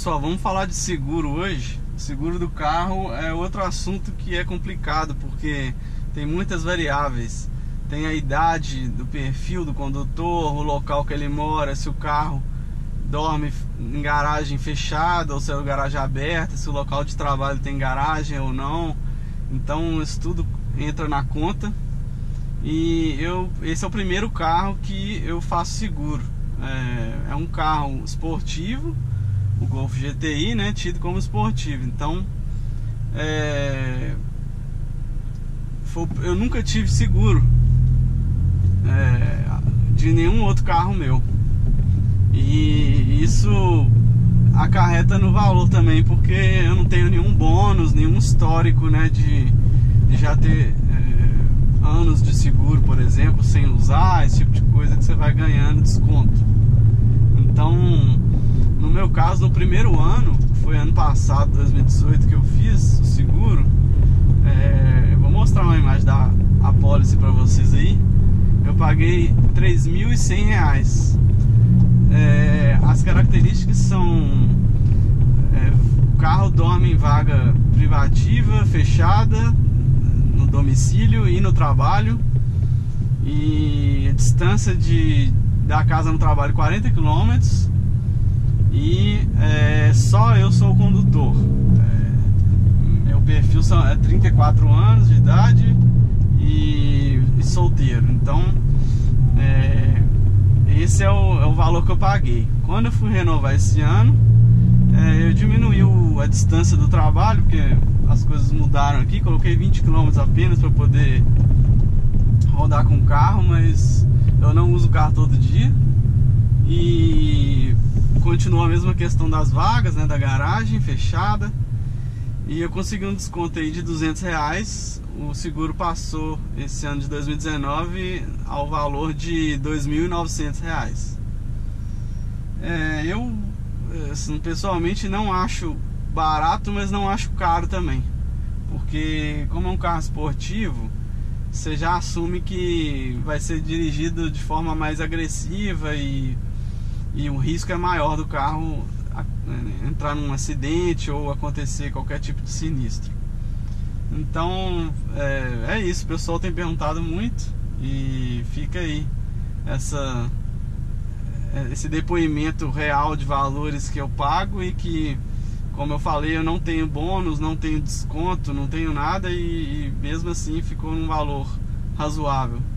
pessoal, vamos falar de seguro hoje. O seguro do carro é outro assunto que é complicado, porque tem muitas variáveis. Tem a idade do perfil do condutor, o local que ele mora, se o carro dorme em garagem fechada ou se é garagem aberta, se o local de trabalho tem garagem ou não. Então isso tudo entra na conta. E esse é o primeiro carro que eu faço seguro. É um carro esportivo, o Golf GTI, né, tido como esportivo. Então eu nunca tive seguro de nenhum outro carro meu, e isso acarreta no valor também, porque eu não tenho nenhum bônus, nenhum histórico, né, de já ter anos de seguro, por exemplo, sem usar, esse tipo de coisa que você vai ganhando desconto. Então, no meu caso, no primeiro ano, foi ano passado, 2018, que eu fiz o seguro. Eu vou mostrar uma imagem da apólice para vocês aí. Eu paguei R$3.100. As características são: o carro dorme em vaga privativa, fechada, no domicílio e no trabalho, e a distância da casa no trabalho 40 km, e só eu sou o condutor. Meu perfil é 34 anos de idade e solteiro. Então esse é o valor que eu paguei. Quando eu fui renovar esse ano, eu diminui a distância do trabalho, porque as coisas mudaram aqui. Coloquei 20 km apenas para poder rodar com o carro, mas eu não uso o carro todo dia. E continua a mesma questão das vagas, né, da garagem fechada. E eu consegui um desconto aí de R$200. O seguro passou esse ano de 2019 ao valor de R$2.900. Eu assim, pessoalmente não acho barato, mas não acho caro também, porque como é um carro esportivo, você já assume que vai ser dirigido de forma mais agressiva, e o risco é maior do carro entrar num acidente ou acontecer qualquer tipo de sinistro. Então é isso, o pessoal tem perguntado muito, e fica aí esse depoimento real de valores que eu pago, e que, como eu falei, eu não tenho bônus, não tenho desconto, não tenho nada, e mesmo assim ficou num valor razoável.